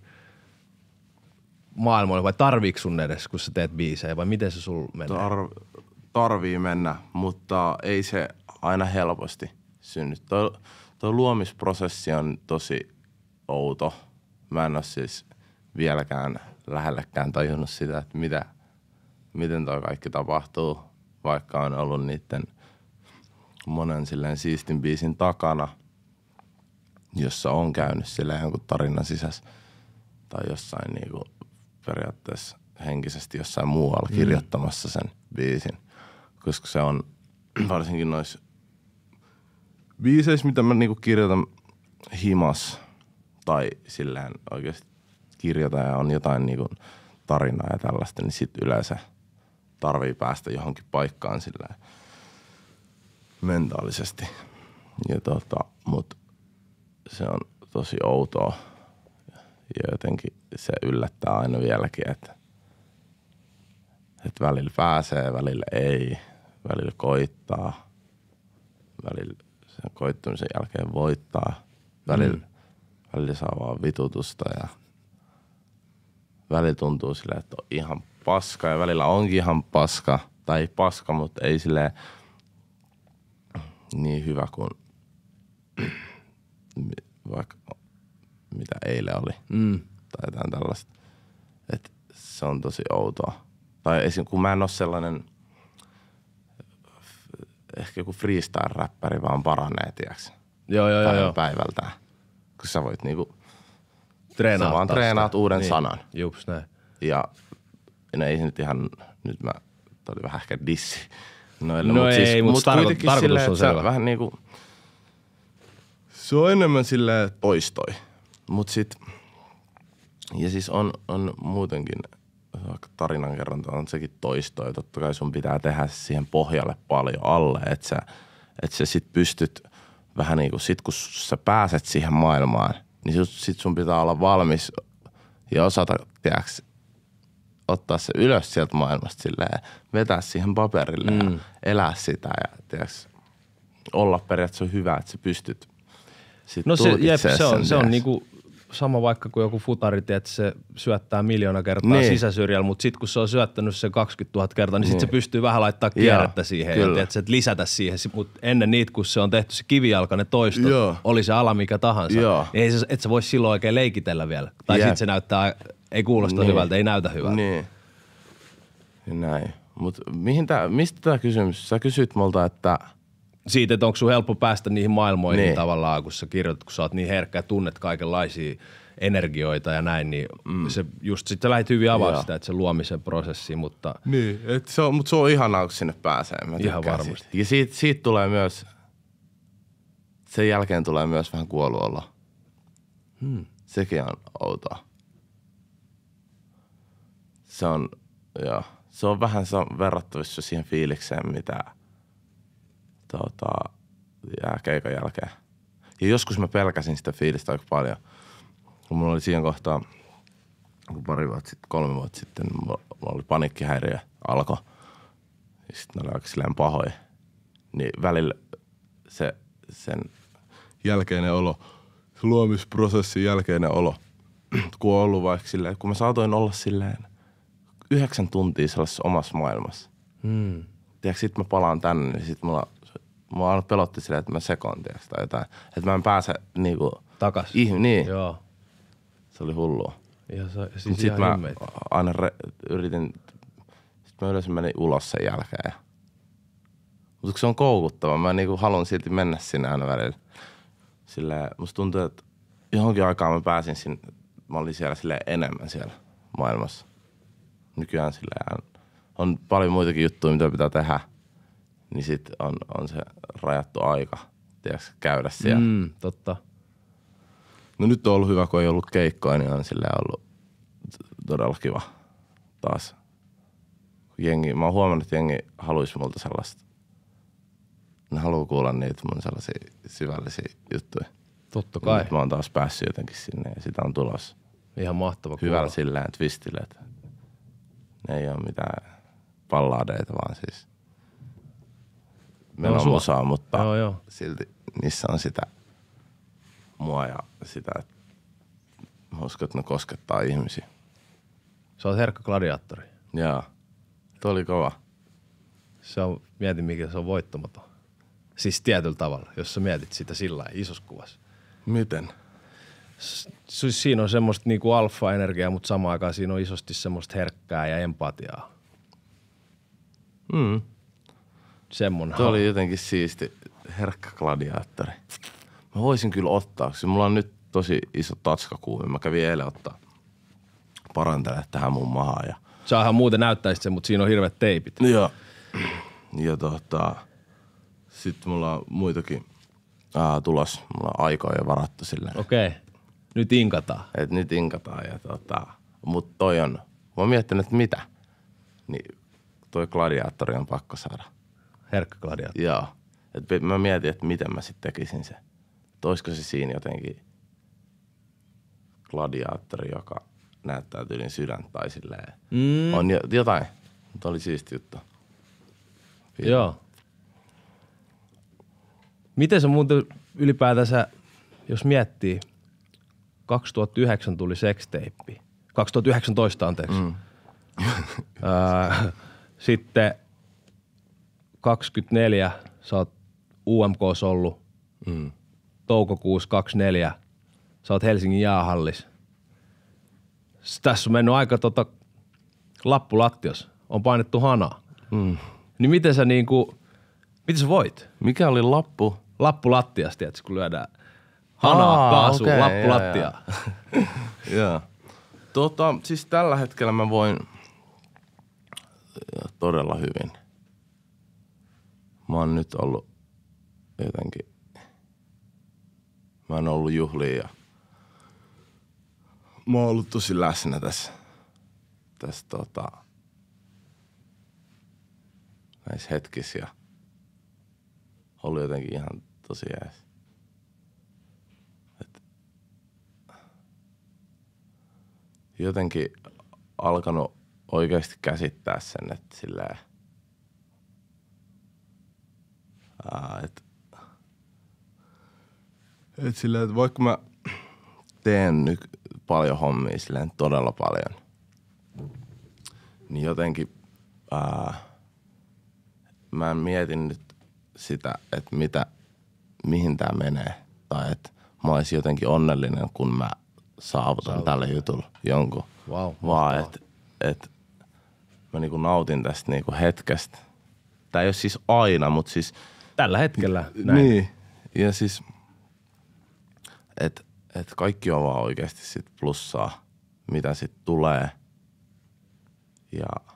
maailmoille vai tarviiko sun edes, kun sä teet biisejä vai miten se sul menee? Tar- tarvii mennä, mutta ei se aina helposti synny. Tuo, tuo luomisprosessi on tosi outo. Mä en ole siis vieläkään lähellekään tajunnut sitä, että mitä, miten toi kaikki tapahtuu, vaikka on ollut niiden monen silleen siistin biisin takana, jossa on käynyt silleen jonkun tarinan sisässä tai jossain niinku periaatteessa henkisesti jossain muualla kirjoittamassa sen biisin. Koska se on varsinkin noissa biiseissä, mitä mä niinku kirjoitan himas tai silleen oikeasti kirjoitan ja on jotain niinku tarinaa ja tällaista, niin sit yleensä tarvii päästä johonkin paikkaan silleen mentaalisesti. Ja tota, mut se on tosi outoa ja jotenkin se yllättää aina vieläkin, että, että välillä pääsee, välillä ei, välillä koittaa, välillä sen koittumisen jälkeen voittaa, välillä, mm. välillä saa vaan vitutusta ja välillä tuntuu silleen, että on ihan paska ja välillä onkin ihan paska, tai ei paska, mutta ei silleen niin hyvä kuin vaikka mitä eilen oli Mm. tai jotain tällaista. Et se on tosi outoa. Tai esim. Kun mä en ole sellainen ehkä joku freestyle-räppäri vaan paranee, tiiäks? Joo, joo, joo, joo. Päivältään. Kun sä voit niinku, Treenaat sä vaan taas treenaat sitä. uuden niin. sanan. Jups näin. Ja no ei se nyt ihan, nyt mä, tää oli vähän ehkä dissi. Noille, No mut ei, siis, mut mut tarko- kuitenkin tarkoitus silleen, on että sä selvä. vähän niinku, se on enemmän silleen toistoi. Mut sit, ja siis on, on muutenkin vaikka tarinankerronta on sekin toisto, ja totta kai sun pitää tehdä siihen pohjalle paljon alle, että sä, et sä sit pystyt vähän niin kuin sit kun sä pääset siihen maailmaan, niin sit sun pitää olla valmis ja osata, tiedäks, ottaa se ylös sieltä maailmasta silleen, vetää siihen paperille mm. ja elää sitä ja tiedäks, olla periaatteessa hyvä, että sä pystyt sit no se, jep, se on, sen, se on niinku sama vaikka kuin joku futari, että se syöttää miljoona kertaa niin. sisäsyrjällä, mutta sitten kun se on syöttänyt se kaksikymmentätuhatta kertaa, niin, niin. sitten se pystyy vähän laittaa Joo, kierrettä siihen kyllä. ja tiedätkö, että lisätä siihen. Mutta ennen niitä, kun se on tehty se kivijalkainen toisto, Joo. oli se ala mikä tahansa, Joo. niin ei se, et sä vois silloin oikein leikitellä vielä. Tai Jep. sitten se näyttää, ei kuulosta niin. hyvältä, ei näytä hyvältä. Niin. Ja näin. Mut mihin tää, mistä tämä kysymys? Sä kysyit multa, että siitä, että onko sun helppo päästä niihin maailmoihin niin. tavallaan, kun sä kirjoitat, kun sä oot niin herkkä ja tunnet kaikenlaisia energioita ja näin, niin mm. se just sitten lähdit hyvin avaa Joo. sitä, että se luomisen prosessi, mutta niin, et se on, mutta se on ihanaa, kun sinne pääsee. Mä ihan tykkään varmasti. Siitä. Ja siitä, siitä tulee myös, sen jälkeen tulee myös vähän kuoluolo. Hmm. Sekin on outoa. Se on, joo, se on vähän se on verrattavissa siihen fiilikseen, mitä tota, jää keikan jälkeen. Ja joskus mä pelkäsin sitä fiilistä aika paljon. Kun mulla oli siinä kohtaa, kun pari vuotta sitten, kolme vuotta sitten, mulla oli paniikkihäiriö alkoi. Sitten ne oli aika silleen pahoja. Niin välillä se, sen jälkeinen olo, se luomisprosessin jälkeinen olo, kun on ollut vaikka silleen, kun mä saatoin olla silleen yhdeksän tuntia sellaisessa omassa maailmassa. hmm. Tiedätkö, sit mä palaan tänne, niin sit mulla, mulla aina pelotti silleen, että mä sekoon, tiedätkö, tai jotain. Että mä en pääse niinku takas. Ihme, niin. Joo. Se oli hullua. Ihan, siis Mut sit ihan mä himmeitä. aina re- yritin, sit mä yleensä menin ulos sen jälkeen. Mutta kun se on koukuttava, mä niinku haluan silti mennä sinne aina välillä. Silleen, musta tuntuu, että johonkin aikaan mä pääsin sinne, mä olin siellä silleen enemmän siellä maailmassa. Nykyään silleen on paljon muitakin juttuja, mitä pitää tehdä. Niin sit on, on se rajattu aika, tiedätkö, käydä siellä. Mm, totta. No nyt on ollut hyvä, kun ei ollut keikkoja, niin on silleen ollut todella kiva taas. Jengi, mä oon huomannut, että jengi haluaisi multa sellaista. Ne haluaa kuulla niitä mun sellaisia syvällisiä juttuja. Totta kai. Nyt mä oon taas päässyt jotenkin sinne ja sitä on tulossa. Ihan mahtava Hyvällä kuulla. silleen twistille, että ne ei ole mitään pallaadeita, vaan siis meillä on musaa, mutta joo, joo. silti niissä on sitä mua ja sitä, että mä uskon, että ne koskettaa ihmisiä. Sä oot herkkä gladiaattori. Joo. Tuo oli kova. Se on, mietin mikä se on voittamaton. Siis tietyllä tavalla, jos sä mietit sitä sillä lailla isossa kuvassa. Miten? S- siinä on semmoista niinku alfa-energiaa, mutta samaan aikaan siinä on isosti semmoista herkkää ja empatiaa. Mm. Semmoinen. Tuo oli jotenkin siisti herkkä gladiaattori. Mä voisin kyllä ottaa, koska mulla on nyt tosi iso tatskakuumi. Mä kävin eilen ottaa parantelemaan tähän mun mahaan. Ja Saahan muuten näyttäisi sen, mutta siinä on hirveät teipit. Joo. Ja tota, sitten mulla on muitakin ää, tulos. Mulla on aikoja varattu silleen. Okei. Okay. Nyt inkataan. Et nyt inkataan ja tota, mut toi on, mä oon miettinyt, että mitä. Niin toi gladiaattori on pakko saada. Herkkä gladiaattori. Joo. Et mä mietin, että miten mä sitten tekisin se. Että olisiko se siinä jotenkin gladiaattori, joka näyttää tyylin sydäntä tai silleen. Mm. On jo, jotain. Mutta oli siisti juttu. Viime. Joo. Miten se muuten ylipäätänsä, jos miettii, kaksituhattayhdeksän tuli sexteippi. kaksituhattayhdeksäntoista anteeksi. Mm. äh, sitten kaksikymmentäneljä sä oot U M K:ssa ollut. Mm. Toukokuussa kaksikymmentäneljä sä oot Helsingin jäähallis. Tässä on mennyt aika tota lappu lattios. On painettu hanaa. Mm. Niin miten sä niinku, miten sä voit? Mikä oli lappu? Lappu lattiasta, tiedätkö, kun lyödään hanaa, Aa, kaasua, okei, lappu joo, lattiaa. Joo. Tota, siis tällä hetkellä mä voin todella hyvin. Mä oon nyt ollut jotenkin, mä oon ollut juhliin ja mä oon ollut tosi läsnä tässä tässä tota, näissä hetkissä ja ollut jotenkin ihan tosi jees. Et jotenkin alkanut oikeasti käsittää sen, että silleen, ää, et, et silleen, että vaikka mä teen nyt paljon hommia silleen todella paljon, niin jotenkin ää, mä mietin nyt sitä, että mitä, mihin tää menee. Tai että mä olisin jotenkin onnellinen, kun mä saavutan Saavutan. tälle jutulle jonkun. Wow, vaan että et mä niinku nautin tästä niinku hetkestä. Tää ei ole siis aina, mutta siis... Tällä hetkellä näin. Niin. Ja siis, että et kaikki on vaan oikeasti sit plussaa, mitä sit tulee. Ja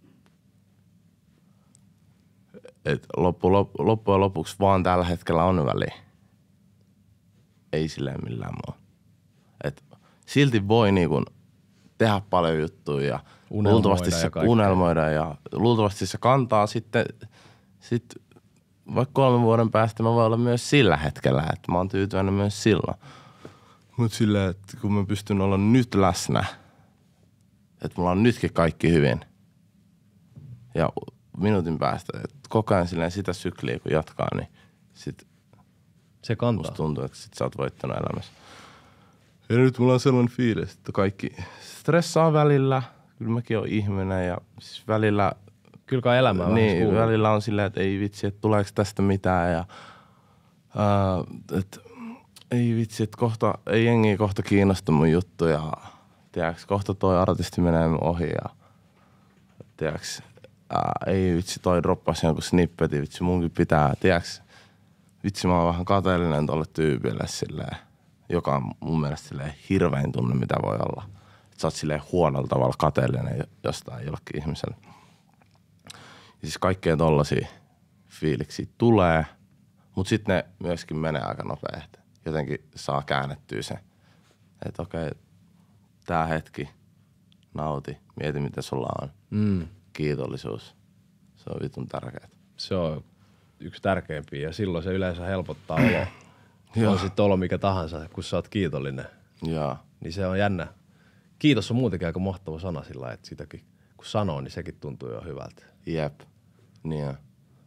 et loppu, loppu, loppujen lopuksi vaan tällä hetkellä on väliä. Ei silleen millään muu. Et silti voi niinku tehdä paljon juttuja ja luultavasti se unelmoida ja luultavasti se kantaa sitten sit vaikka kolmen vuoden päästä mä voin olla myös sillä hetkellä, että mä oon tyytyväinen myös silloin. Mut silleen, että kun mä pystyn olla nyt läsnä, että mulla on nytkin kaikki hyvin ja minuutin päästä, että koko ajan silleen sitä sykliä kun jatkaa, niin sit se kantaa. Musta tuntuu, että sit sä oot voittanut elämässä. Ja nyt mulla on sellainen fiilis, että kaikki stressaa välillä. Kyllä mäkin oon ihminen ja siis välillä... Kyllä kai elämää niin, vähän välillä on silleen, että ei vitsi, että tuleeko tästä mitään ja... Äh, että ei vitsi, että kohta, ei jengi kohta kiinnosta mun juttuja. Tiedäks, kohta toi artisti menee mun ohi ja... Tiedäks, äh, ei vitsi, toi droppasi jonkun snippetin, vitsi munkin pitää, tiedäks... Vitsi, mä oon vähän kateellinen tolle tyypille silleen, joka on mun mielestä silleen hirvein tunne, mitä voi olla. Että sä oot silleen huonolla tavalla kateellinen jostain jollekin ihmiselle. Ja siis kaikkea tollasia fiiliksiä tulee, mut sitten ne myöskin menee aika nopeasti. Jotenkin saa käännettyä se, että okei, tää hetki, nauti, mieti mitä sulla on. Mm. Kiitollisuus, se on vitun tärkeää. Se on yksi tärkeimpiä ja silloin se yleensä helpottaa oloa. On sitten olo mikä tahansa, kun sä oot kiitollinen. Joo. Niin se on jännä. Kiitos on muutenkin aika mahtava sana sillä lailla, että sitäkin kun sanoo, niin sekin tuntuu jo hyvältä. Jep, niin on.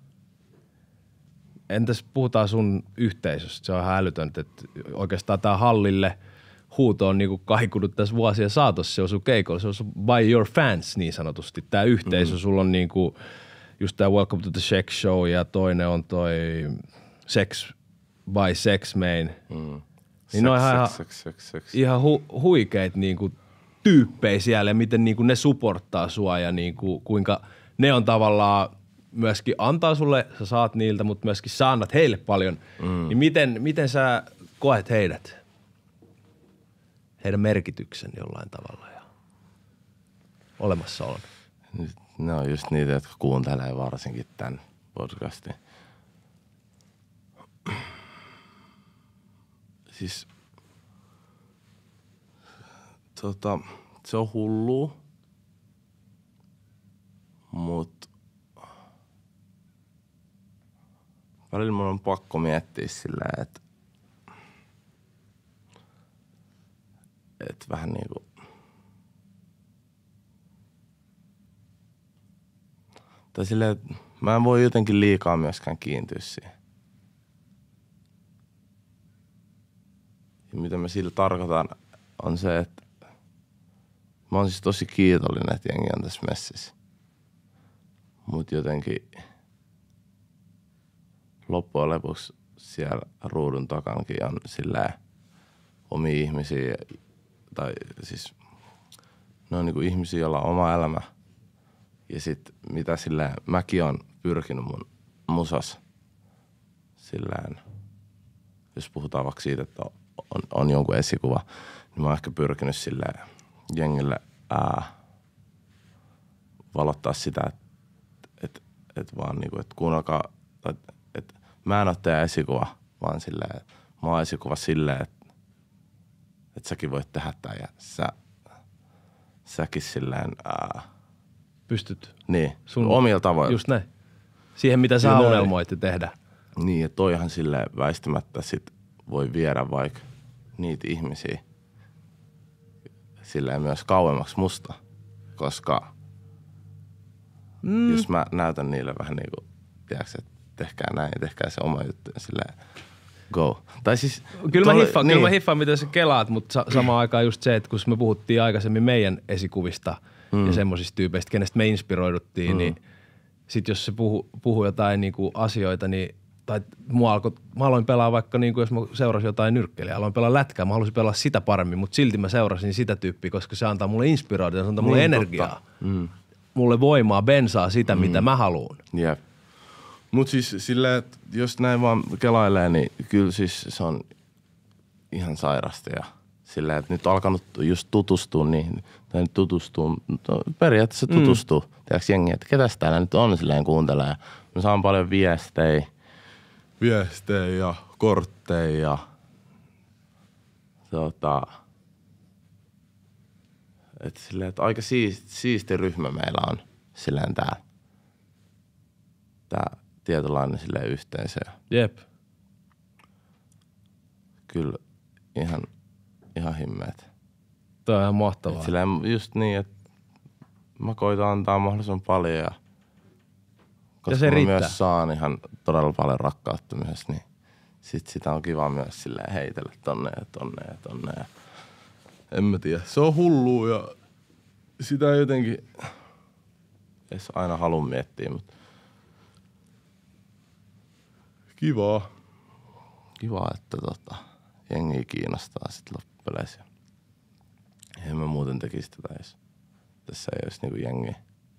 Entäs puhutaan sun yhteisöstä? Se on ihan älytöntä, että oikeastaan tää hallille huuto on niinku kaikunut tässä vuosien saatossa. Se on sun keikolla, se on sun by your fans niin sanotusti. Tää yhteisö, mm. sulla on niinku just tää Welcome to the Sex Show ja toinen on toi Sex by Sex Main. Mm. Niin ne on ihan, sex, sex, sex, sex. ihan hu, huikeet niinku tyyppejä siellä ja miten niinku ne supporttaa sua ja niinku kuinka ne on tavallaan myöskin antaa sulle, sä saat niiltä, mutta myöskin sä annat heille paljon. Mm. Niin miten, miten sä koet heidät? Heidän merkityksen jollain tavalla ja olemassaolon. Ne on just niitä, jotka kuuntelee varsinkin tämän podcastin. Siis tota, se on hullu, mut välillä mun on pakko miettiä silleen, että et vähän niinku tai silleen, että mä en voi jotenkin liikaa myöskään kiintyä siihen. Ja mitä mä sillä tarkoitan on se, että mä oon siis tosi kiitollinen, että jengi on tässä messissä. Mut jotenkin loppujen lopuksi siellä ruudun takanakin on silleen omia ihmisiä, tai siis ne on niinku ihmisiä, joilla on oma elämä. Ja sit mitä silleen mäkin on pyrkinyt mun musas silleen, jos puhutaan vaikka siitä, että on, on jonkun esikuva, niin mä oon ehkä pyrkinyt silleen jengille ää, valottaa sitä, että et, et vaan niinku, että kuunnelkaa, että et, mä en oo teidän esikuva, vaan silleen, mä oon esikuva silleen, että et säkin voit tehdä tää ja sä säkin silleen... Ää, Pystyt. niin, sun omilla tavoilla. Just näin. Siihen, mitä sä Kyllä. unelmoitte tehdä. Niin, ja toihan silleen väistämättä sit voi viedä vaikka niitä ihmisiä silleen myös kauemmaksi musta, koska mm. jos mä näytän niille vähän niinku, tiedätkö, että tehkää näin, tehkää se oma juttu ja silleen go. Tai siis... Kyllä, tolle, mä hiffaan, niin. kyllä mä hiffaan, miten sä kelaat, mutta sa- samaan aikaan just se, että kun me puhuttiin aikaisemmin meidän esikuvista mm. ja semmoisista tyypeistä, kenestä me inspiroiduttiin, mm. niin sit jos se puhuu puhu jotain niinku asioita, niin tai mua alkoi, mä aloin pelaa vaikka niinku, jos mä seurasin jotain nyrkkeliä, aloin pelaa lätkää, mä halusin pelaa sitä paremmin, mutta silti mä seurasin sitä tyyppiä, koska se antaa mulle inspiraatiota, se antaa mulle niin, energiaa, mm. mulle voimaa, bensaa, sitä mm. mitä mä haluun. Jep. Mut siis silleen, että jos näin vaan kelailee, niin kyllä siis se on ihan sairasta ja silleen, että nyt on alkanut just tutustua niihin, tai nyt tutustuu, periaatteessa tutustuu, mm. tiedätkö jengi, että ketäs täällä nyt on silleen kuuntelee. Mä saan paljon viestejä, viestejä ja kortteja ja tota, että silleen, että aika siisti, siisti ryhmä meillä on silleen tää, tää tietynlainen silleen yhteisö. Jep. Kyllä ihan, ihan himmeet. Toi on ihan mahtavaa. Et silleen just niin, että mä koitan antaa mahdollisimman paljon ja koska se mä riittää. myös saan ihan todella paljon rakkautta myös, niin sit sitä on kiva myös silleen heitellä tonne ja tonne ja tonne ja en mä tiedä. Se on hullua ja sitä jotenkin edes aina halun miettiä, mutta kivaa. Kiva, että tota, jengi kiinnostaa sit loppupeleissä. En mä muuten tekisi tätä, jos tässä ei olisi niinku jengi.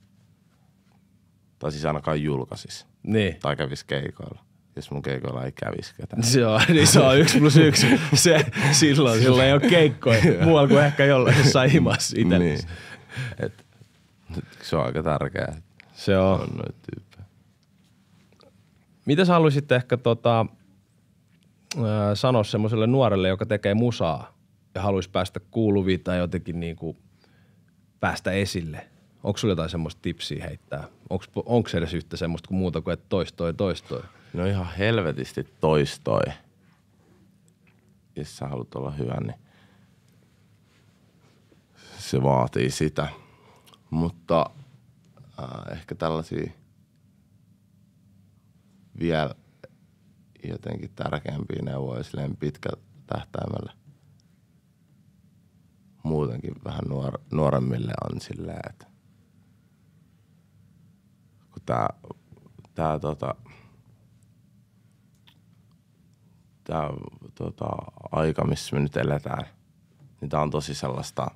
Tai siis ainakaan julkaisis. Niin. Tai kävis keikoilla. Jos mun keikoilla ei kävis ketään. Se on, niin se on yksi plus yksi. Se, silloin, silloin ei ole keikkoja. Muualla kuin ehkä jollain jossain himassa itse. Niin. Et, se on aika tärkeää. Se on. On noita tyyppejä. Mitä sä haluaisit ehkä tota, äh, sanoa semmoiselle nuorelle, joka tekee musaa ja haluaisi päästä kuuluviin tai jotenkin niinku päästä esille? Onko sulla jotain semmoista tipsiä heittää? Onko se edes yhtä semmoista kuin muuta kuin, että toistoi, toistoi? No ihan helvetisti toistoi. Jos sä haluat olla hyvä, niin se vaatii sitä. Mutta äh, ehkä tällaisia vielä jotenkin tärkeämpiä neuvoja silleen pitkällä tähtäimellä. Muutenkin vähän nuor- nuoremmille on silleen, että kun tää, tää tota, tää tota, aika, missä me nyt eletään, niin tää on tosi sellaista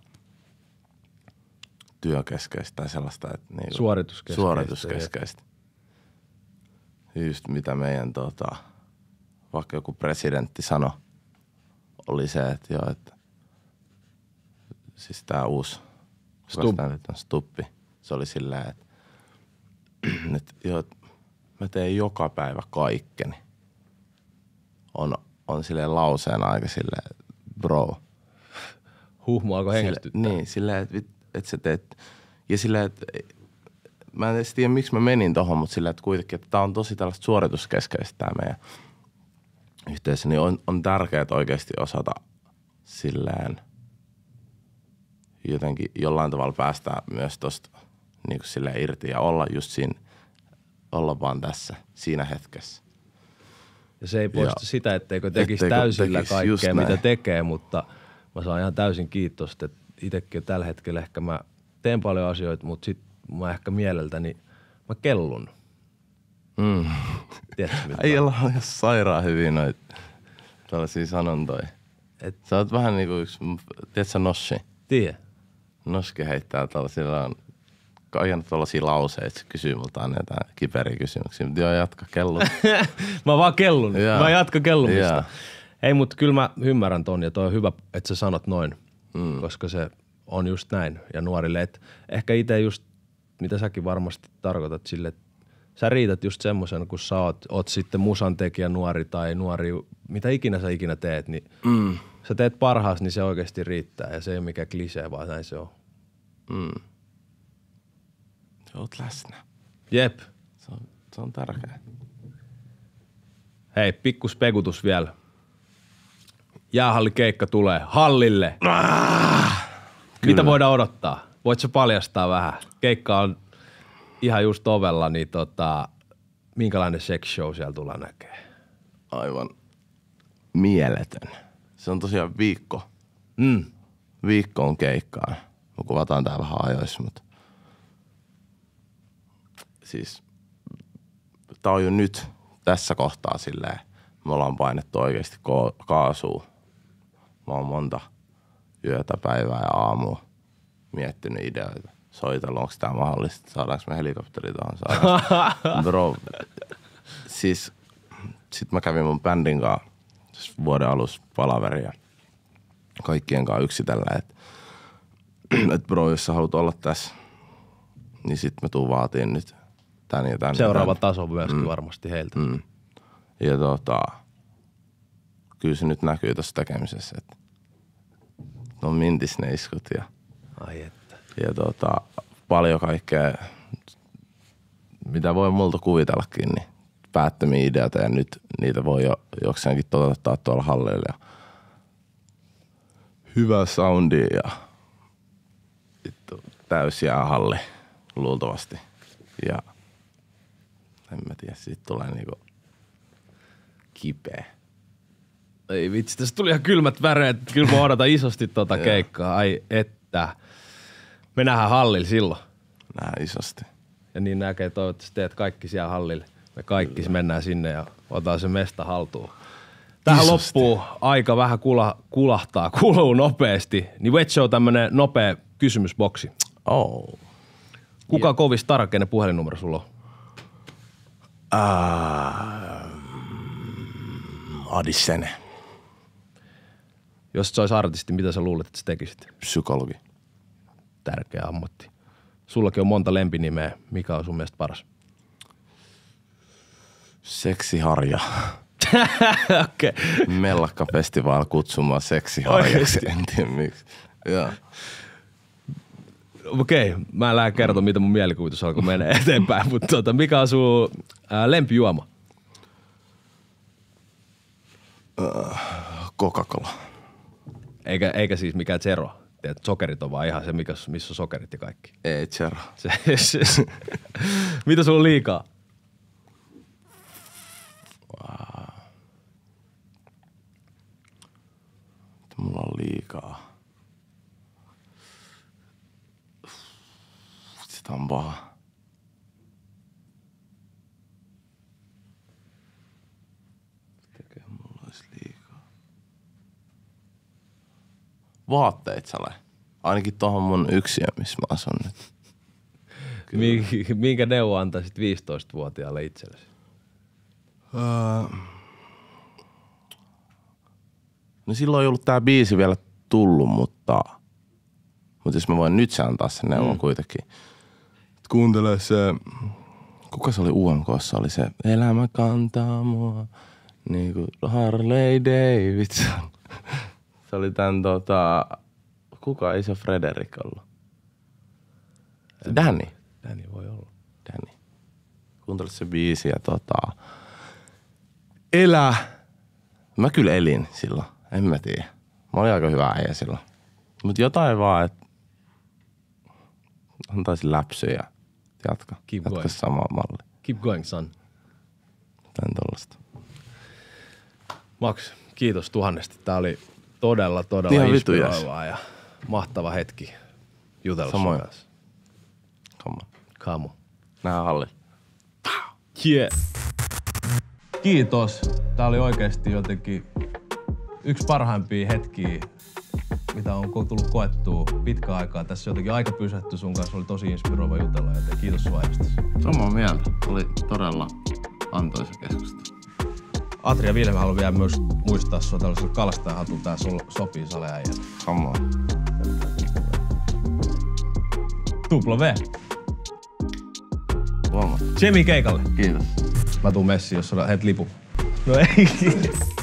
työkeskeistä tai sellaista, että niinku, Suorituskeskeistä. Suorituskeskeistä. Just mitä meidän tota, vaikka joku presidentti sanoi, oli se, että joo, että siis tää uusi Stubb. Stuppi, se oli silleen, että, että joo, mä teen joka päivä kaikkeni. On, on silleen lauseena aika silleen, bro. Huh, mua alkoi hengistyttää. Niin, silleen, että, että sä teet, ja silleen, että mä en edes tiedä, miksi mä menin tohon, mutta silleen, että kuitenkin, että tää on tosi tällaista suorituskeskeistä tää meidän yhteisö, niin on, on tärkeää oikeasti osata silleen jotenkin jollain tavalla päästä myös tosta niin kuin silleen irti ja olla just siinä, olla vaan tässä, siinä hetkessä. Ja se ei poista Ja sitä, etteikö tekisi etteikö täysillä tekisi, just kaikkea, mitä näin. tekee, mutta mä saan ihan täysin kiitosta, että itsekin tällä hetkellä ehkä mä teen paljon asioita, mutta sit mä ehkä mieleltäni, mä kellun. Mm. Tiedätkö mitä? Ei olla ihan sairaan hyvin noita tällaisia sanontoja. Et, Sä oot vähän niinku yksi, tiedätkö Nossi? tiedä. Noski heittää tällaisilla on aina tällaisia lauseita, että se kysyy multa aina jotain kiperiä kysymyksiä. Mutta joo, jatka kello. Mä vaan kellun. Jaa. Mä jatkan kellumista. Jaa. Ei, mutta kyllä mä ymmärrän ton ja toi on hyvä, että sä sanot noin, Mm. koska se on just näin. Ja nuorille, että ehkä itse just, mitä säkin varmasti tarkoitat sille, että sä riität just semmoisen, kun sä oot, oot sitten musantekijä nuori tai nuori, mitä ikinä sä ikinä teet, niin Mm. sä teet parhaas, niin se oikeasti riittää ja se ei ole mikään klisee, vaan näin se on. Mm. Sä oot läsnä. Jep. Se on, se on tärkeää. Hei, pikku spekutus vielä. Jäähallikeikka tulee hallille. Ah, Mitä voidaan odottaa? Voit sä paljastaa vähän? Keikka on ihan just ovella, niin tota, minkälainen sex show siellä tullaan näkee? Aivan mieletön. Se on tosiaan viikko. Mm. Viikko on keikkaa. Me kuvataan tää vähän ajoissa, mutta siis tää on jo nyt tässä kohtaa silleen. Me ollaan painettu oikeesti ko- kaasua. Mä oon monta yötä, päivää ja aamua miettinyt ideoita. Soitellut, onko tää mahdollista? Saadaanko me helikopteri tuohon? Saadaanko? Bro, siis sit mä kävin mun bändin kanssa siis vuoden alussa palaveria. Kaikkien kanssa yksitellä, että et bro, jos sä haluat olla tässä, niin sit mä tuun vaatiin nyt tän ja tän. Seuraava tän. taso myöskin mm. varmasti heiltä. Mm. Ja tota, kyllä se nyt näkyy tossa tekemisessä, että on mintis ne iskut ja, Ai että. ja tota, paljon kaikkea, mitä voi multa kuvitellakin, niin päättömiä ideoita ja nyt niitä voi jo jokseenkin toteuttaa tuolla hallilla. Ja hyvä soundi ja täys jäähalli luultavasti. Ja en mä tiedä, siitä tulee niinku kipeä. Ei vitsi, tässä tuli ihan kylmät väreet. Kyllä mä odotan isosti tota keikkaa. Ai että. Me nähdään hallilla silloin. Nähdään isosti. Ja niin näkee toivottavasti teet kaikki siellä hallille. Me kaikki Kyllä. mennään sinne ja otetaan se mesta haltuun. Tähän isosti. Loppuu aika vähän kula, kulahtaa, kuluu nopeasti. Niin Wet Show tämmönen nopea kysymysboksi. Oh. Kuka kovis tarkenne puhelinnumero sulla on? Uh, Adissene. Jos sä ois artisti, mitä sä luulet, että sä tekisit? Psykologi. Tärkeä ammatti. Sullakin on monta lempinimeä. Mikä on sun mielestä paras? Seksiharja. Okei. Okay. Mellakka-festivaal kutsumaan seksiharjaksi. En tiedä miksi. Joo. Okei, okay. Mä en lähde kertoa, mitä mun mielikuvitus alkoi mennä eteenpäin, mutta tota, mikä on sun ää, lempijuoma? Uh, Coca-Cola. Eikä, eikä siis mikään zero. Tiedät, sokerit on vaan ihan se, mikä, missä on sokerit ja kaikki. Ei zero. Se, se, se. Mitä sulla on liikaa? Wow. Mulla on liikaa. Sitä on paha. Mitäkö mulla olisi liikaa? Vaatteet sale. Ainakin tohon mun yksiö, missä mä asun nyt. Minkä neuvo antaisit viisitoistavuotiaalle itsellesi? Uh, no silloin ei ollut tää biisi vielä tullut, mutta, mutta jos mä voin nyt se antaa sen neuvon mm. kuitenkin. Kuuntele se, kuka se oli U M K:ssa, oli se elämä kantaa mua, niinku Harley Davidson. Se oli tän tota, kuka ei se Frederick ollut? Se Danny. Danny voi olla. Danny. Kuuntele se biisi ja tota, elä. Mä kyllä elin silloin, en mä tiedä. Mä olin aika hyvä äijä silloin. Mut jotain vaan, että antaisin läpsyä ja jatka. Keep jatka going. samaa mallia. Keep going, son. Tän tollaista. Max, kiitos tuhannesti. Tää oli todella, todella Ihan inspiroivaa ja mahtava hetki jutella sun Samoin. kanssa. Come on. Come on. Nähdään hallilla. Yeah. Kiitos. Tää oli oikeesti jotenkin yksi parhaimpia hetkiä, mitä on tullut koettua pitkä aikaa. Tässä jotenkin aika pysähty sun kanssa. Oli tosi inspiroiva jutella, joten kiitos sun ajasta. Samaa mieltä. Oli todella antoisa keskustelu. Atri ja Vilhelm haluan vielä myös muistaa sua tällaisella kalastajahatun. Tää sul sopii saleäijälle. Come on. Tupla V. Huomaa. Jemi keikalle. Kiitos. Mä tuun messiin, jos sä heet lipun. No ei.